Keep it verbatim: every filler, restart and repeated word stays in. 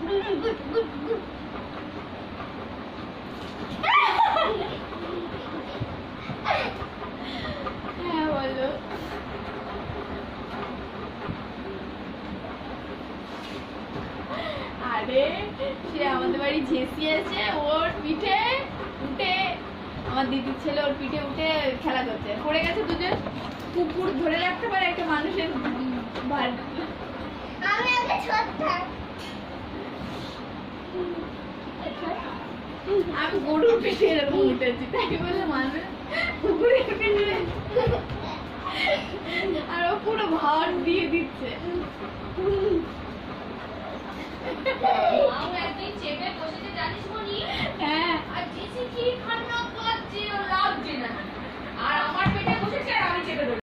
হ্যাঁ বলো। আরে সে আমাদের বাড়ি ঝেসি আছে, ওর পিঠে উঠে আমার দিদির ছেলে ওর পিঠে উঠে খেলা করছে, পড়ে গেছে দুজন। কুকুর ধরে রাখতে পারে একটা মানুষের ভার। আমি আগে ছোট্ট, আমি গরুর পিঠে এরকম উঠেছি, তাই বলে মানুষ কুকুরের পিঠে আর ও পুরো ভার দিয়ে দিচ্ছে। আমি একদিন চেপে বসেছে জানিস মনি, হ্যাঁ আর জেসি কি খান্না করছে, ও লাগছে না, আর আমার পেটে বসেছে আর আমি চেপে ধরেছি।